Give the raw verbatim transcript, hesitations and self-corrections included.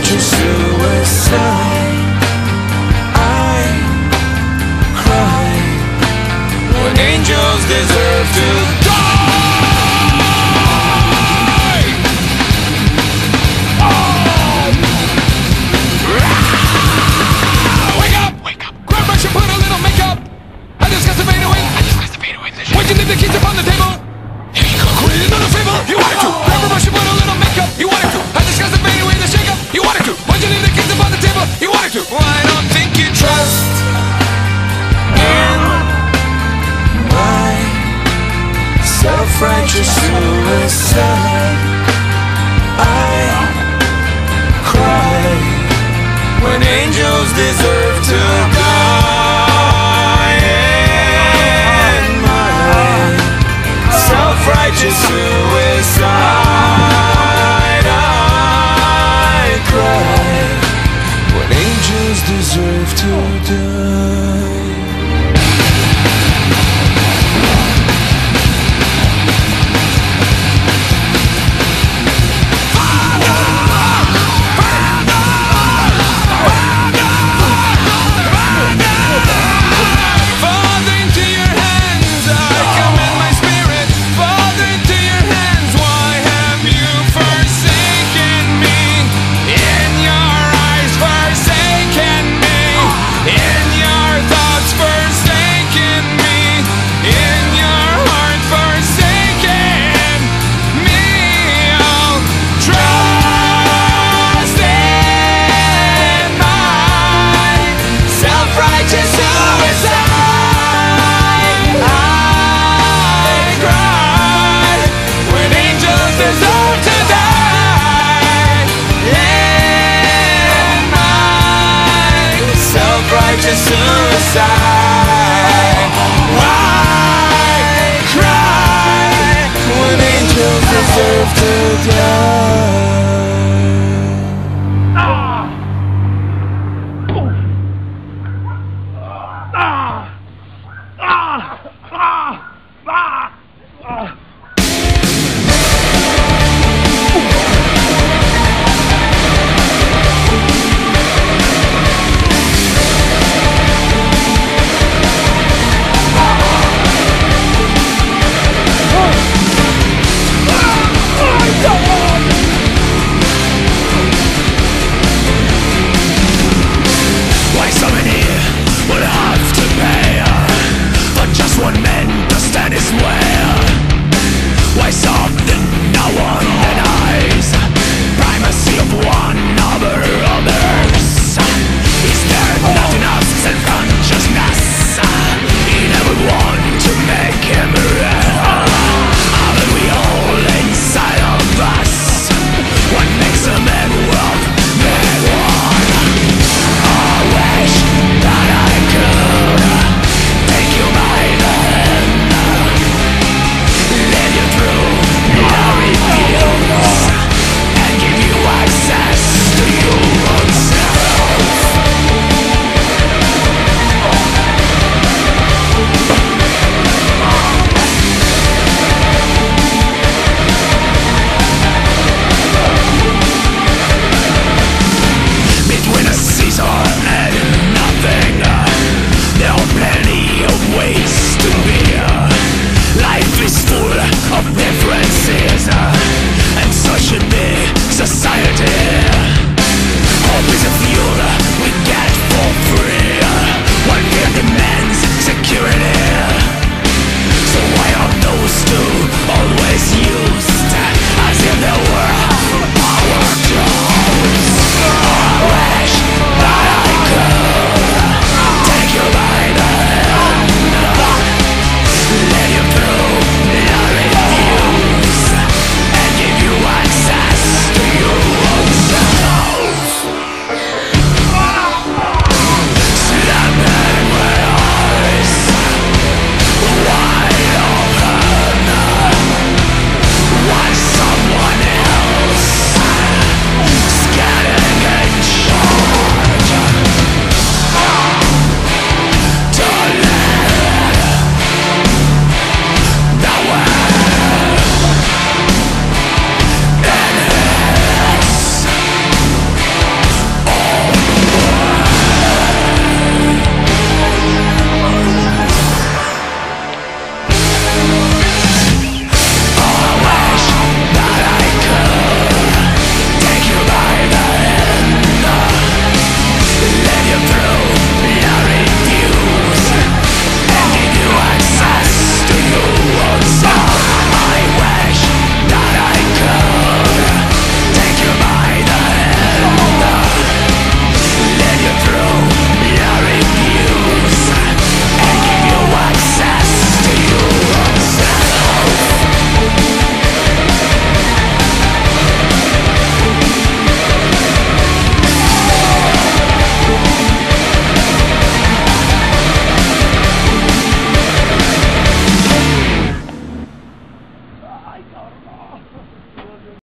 self-righteous suicide. I cry when angels deserve to die. Oh! Wake up! Wake up! Grab brush and put a little makeup. I discussed the fade away. I discussed the fade away. Why'd you leave the keys upon the table? Here you go. Quit another favor. You wanted to. Grab a brush and put a little makeup. You wanted to. I discussed the fade away, the shake up. You wanted to. Why'd you leave the keys upon the table? You wanted to. Well, I don't think you trust in my self-righteous suicide. I cry when angels deserve to die. In my self-righteous suicide, I cry when angels deserve to die. In Karma.